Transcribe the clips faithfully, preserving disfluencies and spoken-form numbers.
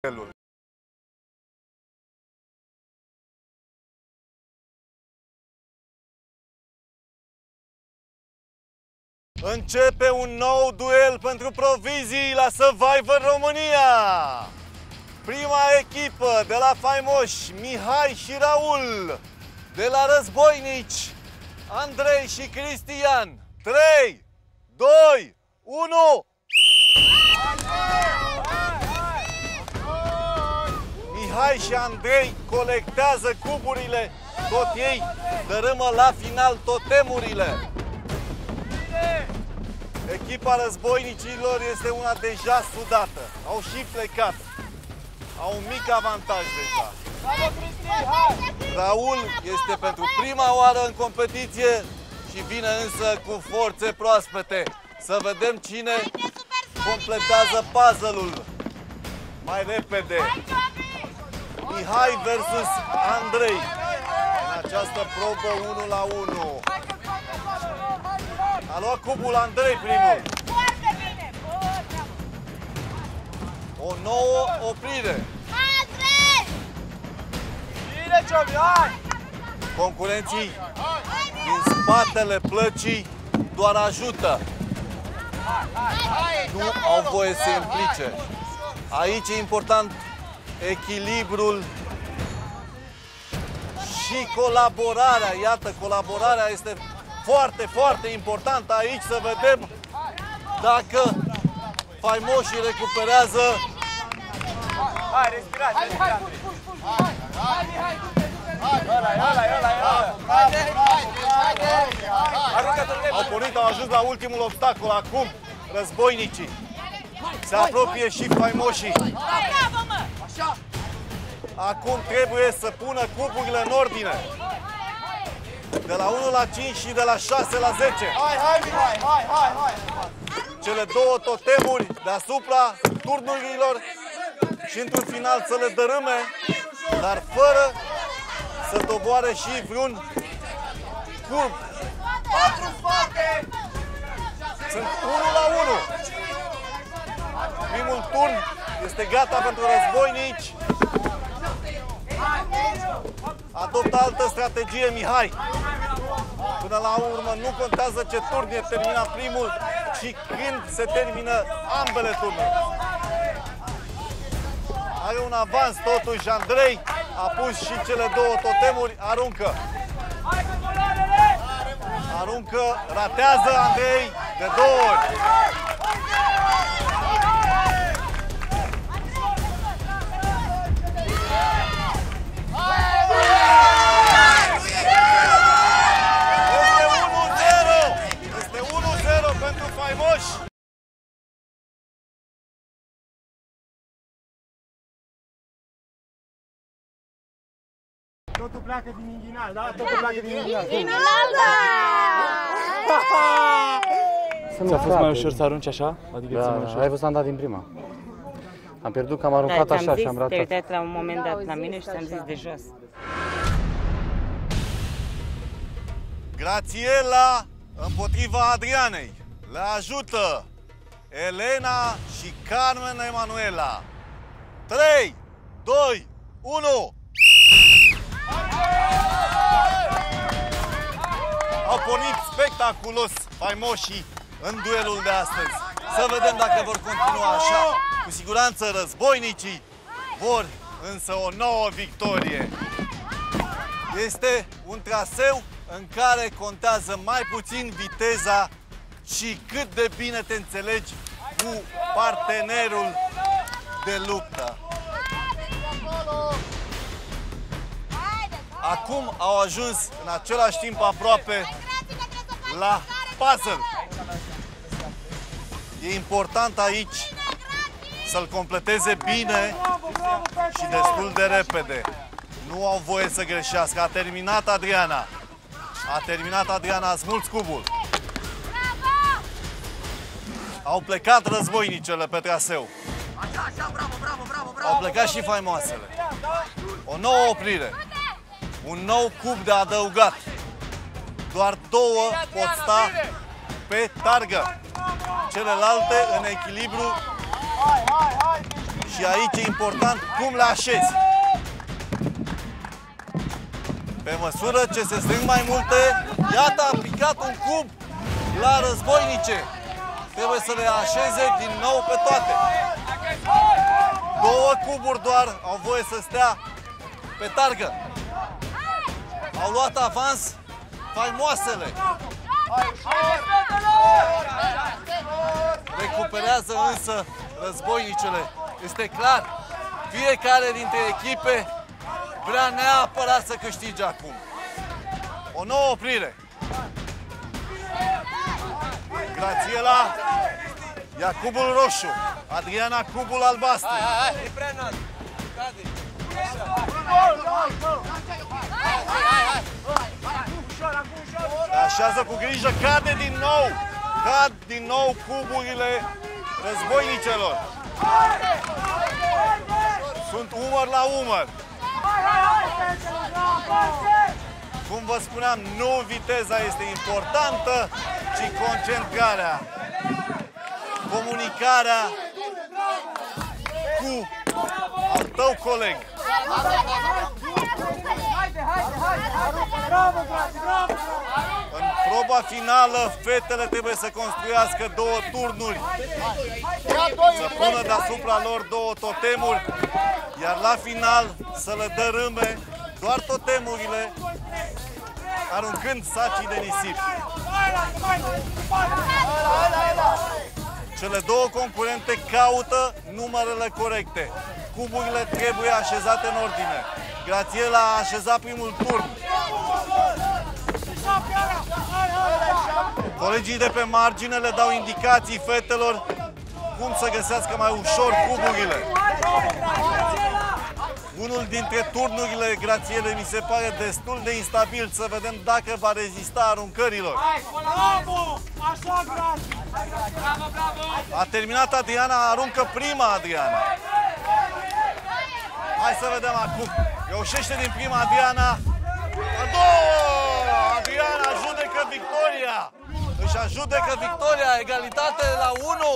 duelul. Începe un nou duel pentru provizii la Survivor România. Prima echipă de la faimoși Mihai și Raul, de la Războinici Andrei și Cristian. trei, doi, unu. Mihai și Andrei colectează cuburile, tot ei dărâmă la final totemurile. Echipa Războinicilor este una deja sudată, au și plecat, au un mic avantaj deja. Raul este pentru prima oară în competiție și vine însă cu forțe proaspete. Să vedem cine completează puzzle-ul mai repede. Mihai versus Andrei în această probă unu la unu. A luat cubul Andrei primul. O nouă oprire. Concurenții din spatele plăcii doar ajută. Nu au voie să se implice. Aici e important echilibrul și colaborarea. Iată, colaborarea este foarte, foarte importantă aici. Să vedem dacă faimoșii recuperează. Hai, respirați, respirați. Hai, Mihai, Au pornit, au ajuns la ultimul obstacol. Acum Războinicii. Se apropie și faimoșii. Acum trebuie să pună cuburile în ordine. De la unu la cinci și de la șase la zece. Hai, hai, Mihai, hai, hai, hai. Cele două totemuri deasupra turnurilor și într-un final să le dărâme, dar fără să doboare și vreun curb. Sunt unu la unu. Primul turn este gata pentru Războinici. Adoptă altă strategie Mihai. Până la urmă nu contează ce turn e terminat primul, ci când se termină ambele turnuri. Are un avans totuși Andrei, a pus și cele două totemuri, aruncă. Aruncă, ratează Andrei de două ori. Este unu zero! Este unu zero pentru faimoși! Totul pleacă din inghinal, da? Totul pleacă din inghinal. Inghinal, da! Ți-a fost mai ușor să arunci așa? Adică Da, mai ușor? ai văzut, am dat din prima. Am pierdut că am aruncat Da, așa zis, și am ratat. te-ai uitat la un moment dat la mine și ți-am zis de jos. Grațiela împotriva Adrianei. Le ajută Elena și Carmen Emanuela. trei, doi, unu. Au pornit spectaculos faimoșii în duelul de astăzi. Să vedem dacă vor continua așa. Cu siguranță Războinicii vor însă o nouă victorie. Este un traseu în care contează mai puțin viteza și cât de bine te înțelegi cu partenerul de luptă. Acum au ajuns în același timp aproape la puzzle. E important aici să-l completeze bine și destul de repede. Nu au voie să greșească. A terminat Adriana. A terminat Adriana, a smuls cubul. Au plecat Războinicele pe traseu. Au plecat și faimoasele. O nouă oprire. Un nou cub de adăugat. Doar două pot sta pe targă. Celelalte în echilibru Și aici e important cum le așezi. Pe măsură ce se strâng mai multe, iată a picat un cub la războinice. Trebuie să le așeze din nou pe toate. Două cuburi doar au voie să stea pe targă. Au luat avans faimoasele. Recuperează însă războinicele. Este clar, fiecare dintre echipe vrea neapărat să câștige acum. O nouă oprire. Grațiela ia cubul roșu, Adriana cubul albastru. Așează cu grijă, cade din nou. Cad din nou cuburile războinicelor. Sunt umăr la umăr. Cum vă spuneam, nu viteza este importantă, ci concentrarea, comunicarea cu al tău coleg. În proba finală, fetele trebuie să construiască două turnuri, să pună deasupra lor două totemuri, iar la final să le dărâme doar totemurile, aruncând sacii de nisip. Cele două concurente caută numerele corecte. Cuburile trebuie așezate în ordine. Grațiela a așezat primul turn. Colegii de pe margine le dau indicații fetelor cum să găsească mai ușor cuburile. Unul dintre turnurile Grațielei mi se pare destul de instabil, să vedem dacă va rezista aruncărilor. A terminat Adriana, aruncă prima Adriana. Hai să vedem acum. Reușește din prima Adriana. A doua! Adriana judecă victoria. Își ajudecă victoria, egalitate la unu.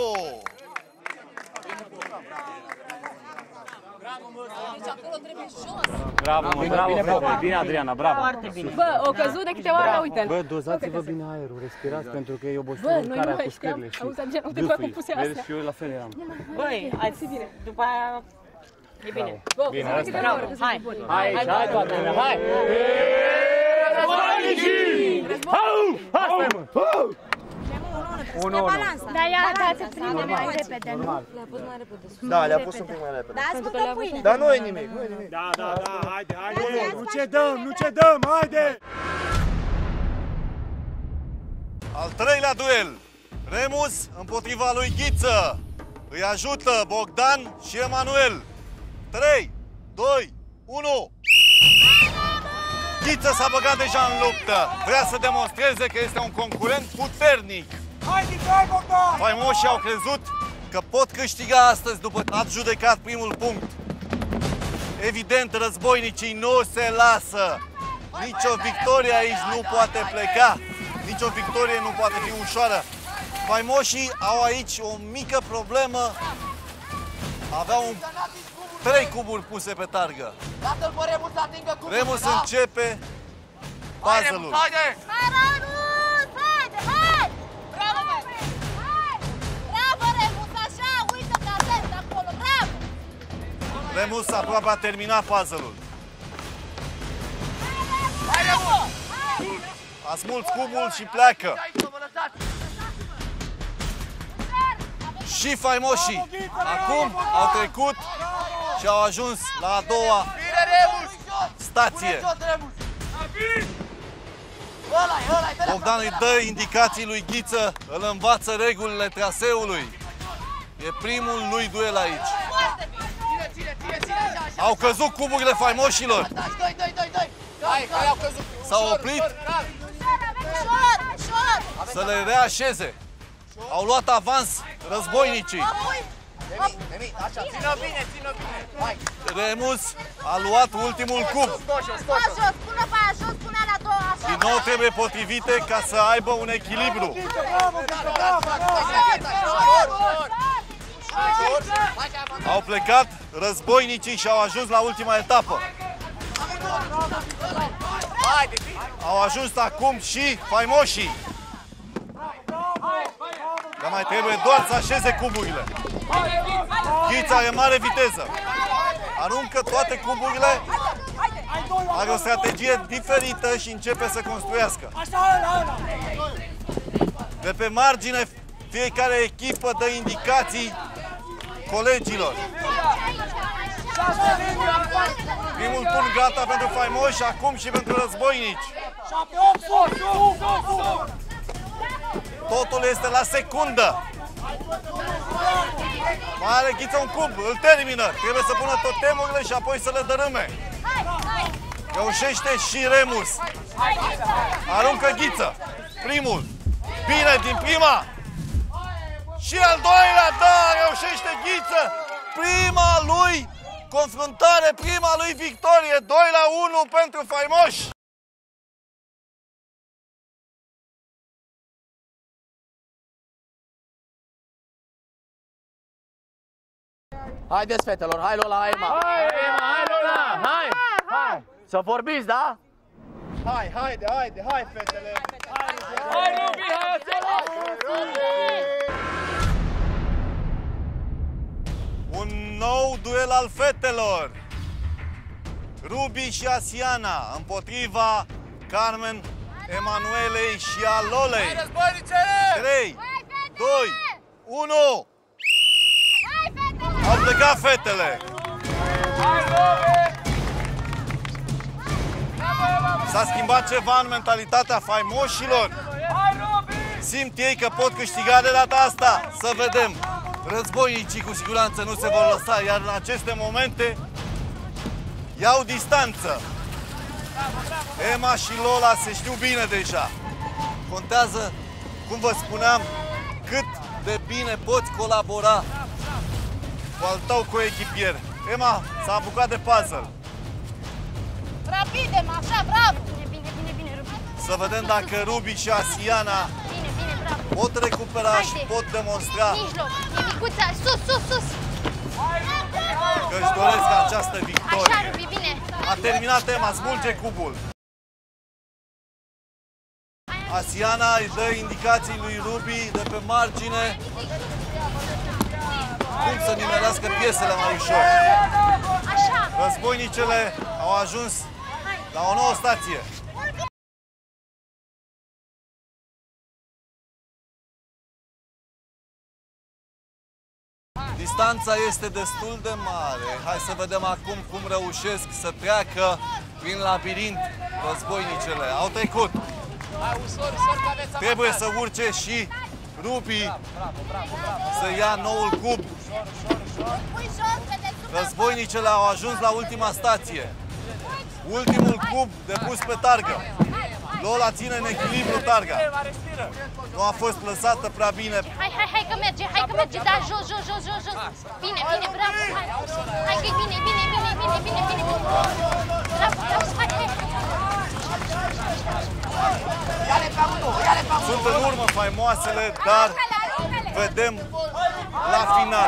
Deci acolo trebuie jos. Bravo, mă, bravo, bravo. Bine, Adriana, bravo. Foarte bine. Bă, o căzut de câteva ori, uite-l. Bă, dozați-vă bine aerul, respirați, pentru că e Bă, obositul noi care nu a cu știam. scările și Auzi, Adriana, uite cum a pus astea. Vezi, și eu la fel eram. Băi, ați bine. După aia e bine. Bă, Bine, o asta. să câteva ori, că Hai. sunt buni. Hai, hai, toată lumea, hai! Da, ia, dați prinde mai repede, nu? Le-a pus mai repede. Da, le-a pus un pic mai repede. Da, ascultă pâine. Dar nu e nimic, nu e nimic. Da, da, da, haide, haide, nu cedăm, nu cedăm, haide! Al treilea duel. Remus împotriva lui Ghiță. Îi ajută Bogdan și Emanuel. trei, doi, unu. Ghiță s-a băgat deja în luptă. Vrea să demonstreze că este un concurent puternic. Haide, hai, Bogdan! Faimoșii au crezut că pot câștiga astăzi după ce ați judecat primul punct. Evident, războinicii nu se lasă. Nici o victorie aici nu poate pleca. Nici o victorie nu poate fi ușoară. Faimoșii au aici o mică problemă. Aveau un... trei cuburi puse pe targă. Lasă-l pe Remus să atingă cubul. Remus începe puzzle-ul. Hai, Remus! Haide, hai! Bravo, bă! Hai! Bravo, Remus, așa! Uită-te atent acolo, bravo! Remus aproape a terminat puzzle-ul. Hai, Remus! A smuls cubul și pleacă. Și faimoșii acum au trecut și au ajuns la a doua Bine, Remus! stație. Jos, Remus! Ăla-i, ăla-i, dă-le! Bogdan îi dă indicații lui Ghiță, îl învață regulile traseului. E primul lui duel aici. Ține, ține, ține, ține, așa, așa. Au căzut cuburile faimoșilor. Dai, dai, dai, dai, dai! Hai, hai, au căzut! S-au Ușor, oprit. ușor, rar. Ușor, ușor! Să le reașeze. Au luat avans războinicii. Nemi, Nemi, așa, ține-o bine, ține-o bine! Hai! Remus a luat ultimul cub. Scos, scos, Scos jos, pune pe aia jos, pune la două, așa! Din nou trebuie potrivite ca să aibă un echilibru. Bravo, Ghiță, bravo, bravo! Ușor, ușor! Au plecat războinicii și au ajuns la ultima etapă. Au ajuns acum și faimoșii. Dar mai trebuie doar să așeze cuburile. Ghița are mare viteză. Aruncă toate cuburile. Are o strategie diferită și începe să construiască. De pe margine, fiecare echipă dă indicații colegilor. Primul turn gata pentru faimoși, acum și pentru războinici. Totul este la secundă. Mai are Ghiță un cub, îl termină. Trebuie să pună totemurile și apoi să le dărâme. Reușește și Remus. Aruncă Ghiță. Primul. Bine din prima. Și al doilea, da, reușește Ghiță. Prima lui confruntare, prima lui victorie. doi la unu pentru faimoși. Haideți, fetelor, hai Lola, hai Ema! Hai, Ema, hai, Lola, hai! Hai! Să vorbiți, da? Hai, haide, haide, hai, fetele! Hai, Rubi, hai, Un nou duel al fetelor. Rubi și Asiana împotriva Carmen, Emanuelei și a Lolei. trei, doi, unu. Au plecat fetele. S-a schimbat ceva în mentalitatea faimoșilor. Simt ei că pot câștiga de data asta. Să vedem. Războinicii cu siguranță nu se vor lăsa, iar în aceste momente iau distanță. Ema și Lola se știu bine deja. Contează, cum vă spuneam, cât de bine poți colabora cu al tău coechipier. Ema s-a apucat de puzzle. Rapid, Ema, așa, bravo! Bine, bine, bine, bine, Rubi. Să vedem dacă Rubi și Asiana Bine, bine, bravo. pot recupera Haide. și pot demonstra Mijloc, e micuța, sus, sus, sus! că își doresc această victorie. Așa, Rubi, bine! A terminat Ema, smulge cubul. Asiana îi dă indicații lui Rubi de pe margine cum să nimerească piesele mai ușor. Așa! Războinicele au ajuns la o nouă stație. Distanța este destul de mare. Hai să vedem acum cum reușesc să treacă prin labirint războinicele. Au trecut. Trebuie să urce și Rubi să ia noul cub. Războinicele au ajuns la ultima stație. Ultimul cub depus pe targă. Lola ține în echilibru targa. Nu a fost lăsată prea bine. Hai, hai, hai că merge, hai că merge, da, jos, jos, jos, jos, jos. Bine, bine, bravo, hai. Hai că e bine, bine, bine, bine, bine, bine, bine. Bravo, bravo, hai, hai. Sunt în urmă faimoasele, dar vedem la final.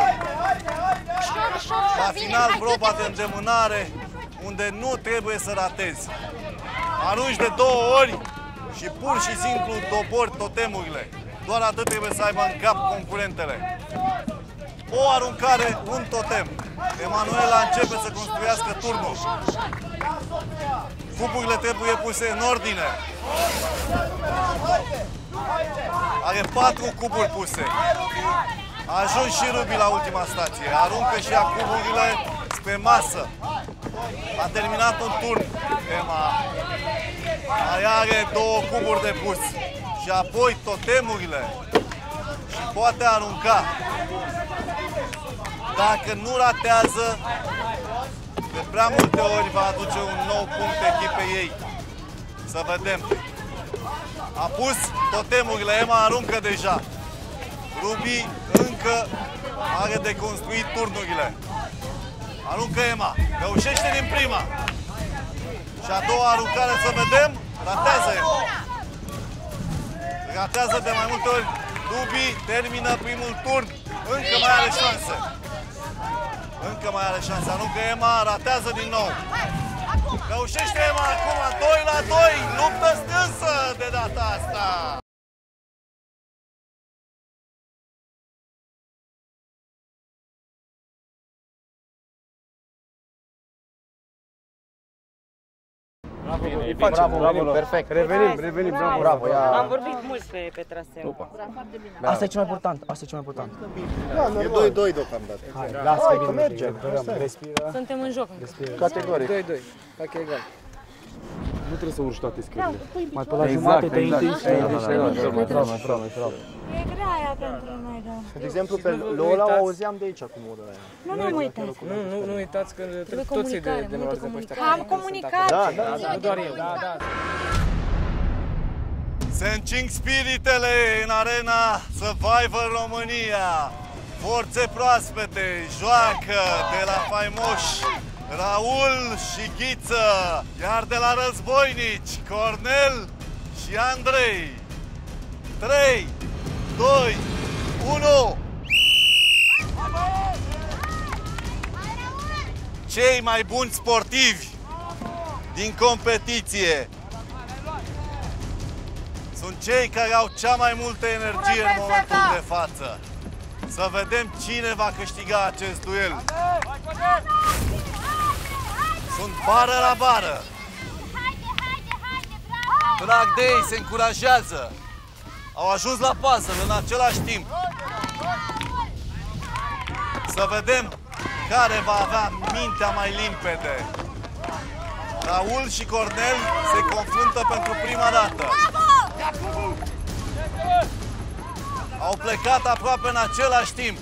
La final proba de îndemânare, unde nu trebuie să ratezi. Arunci de două ori și pur și simplu dobori totemurile. Doar atât trebuie să aibă în cap concurentele. O aruncare, un totem. Emanuela începe să construiască turnul. Cuburile trebuie puse în ordine. Are patru cuburi puse. A ajuns și Rubi la ultima stație. Aruncă și ea cuburile spre masă. A terminat un turn. Ema mai are două cuburi de pus. Și apoi totemurile. Și poate arunca. Dacă nu ratează, de prea multe ori va aduce un nou punct echipei ei. Să vedem. A pus totemurile, Ema aruncă deja. Rubi încă are de construit turnurile. Aruncă Ema, reușește din prima. Și a doua aruncare, să vedem, ratează Ema. Ratează de mai multe ori. Rubi termină primul turn. Încă mai are șanse. Încă mai are șanse. Aruncă Ema, ratează din nou. Reușește Ema acum, doi la doi. Luptă strânsă de data asta. Bravo, bravo, perfect. Revenim, revenim, bravo. Bravo, ia. Am vorbit mult pe, pe traseu. Asta e cel mai important, asta e cel mai important. E doi doi deocamdată. Hai, lasă că merge. Respiră. Suntem în joc. Categoric. doi doi. Dacă e egal. Nu trebuie să urci toate scările. Mai pe la jumate te intri. E grea aia pentru noi, da. De exemplu, pe Lola o auzeam de aici cu modul ăla. Nu ne-am uitat. Nu, nu, nu uitați că Trebuie toți de comunicare, de multă de pe ăștia. comunicare. Am comunicat. Da, da, Nu doar eu. Da, da. Se încing spiritele în arena Survivor România. Forțe proaspete joacă de la faimoși Raul și Ghiță, iar de la războinici Cornel și Andrei. trei, doi, unu. Cei mai buni sportivi din competiție sunt cei care au cea mai multă energie în momentul de față. Să vedem cine va câștiga acest duel. Sunt bară la bară. Drag de ei, se încurajează. Au ajuns la puzzle în același timp. Să vedem care va avea mintea mai limpede. Raul și Cornel se confruntă pentru prima dată. Au plecat aproape în același timp.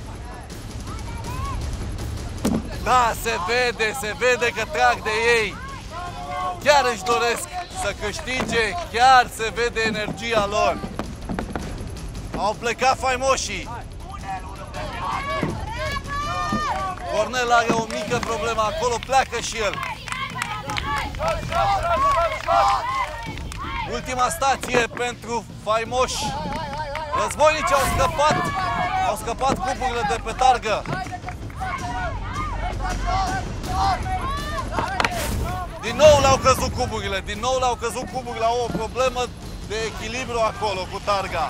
Da, se vede, se vede că trag de ei. Chiar își doresc să câștige, chiar se vede energia lor. Au plecat faimoșii. Cornel are o mică problemă acolo, pleacă și el. Ultima stație pentru faimoși. Războinici au scăpat, au scăpat cupurile de pe targă. Din nou le-au căzut cuburile, din nou le-au căzut cuburile, au o problemă de echilibru acolo cu targa.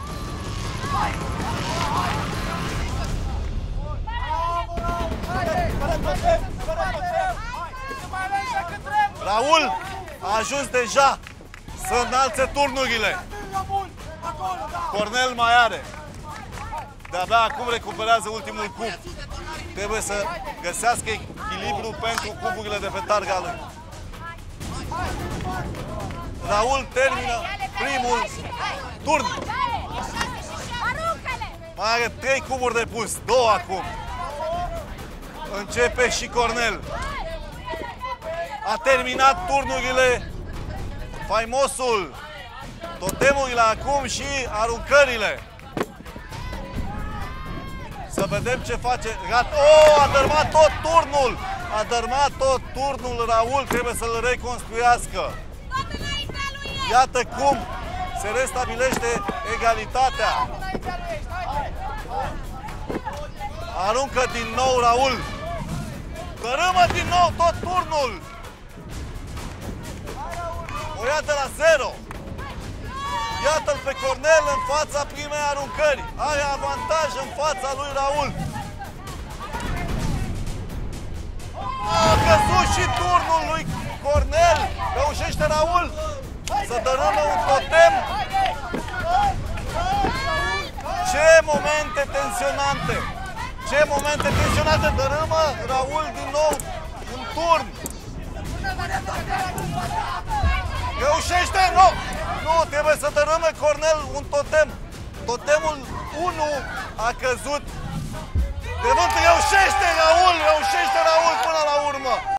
Raul a ajuns deja să înalțe turnurile. Cornel mai are. De-abia acum recuperează ultimul cub. Trebuie să găsească echilibru pentru cuburile de pe targa lui. Raul termină primul turn. Mai are trei cuburi de pus, două acum. Începe și Cornel. A terminat turnurile faimosul. Totemurile acum și aruncările. Să vedem ce face. Oh, a dărmat tot turnul. A dărmat tot turnul Raul. Trebuie să-l reconstruiască. Iată cum se restabilește egalitatea. Aruncă din nou Raul. Dărâmă din nou tot turnul. O ia de la zero. Iată-l pe Cornel în fața primei aruncări. Are avantaj în fața lui Raul. A căzut și turnul lui Cornel. Reușește Raul să dărâmă un totem. Ce momente tensionante. Ce momente tensionante. Dărâmă Raul din nou un turn. Reușește? Nu! Nu, trebuie să dărâme Cornel un totem. Totemul unu a căzut. De vânt reușește Raul, reușește Raul până la urmă.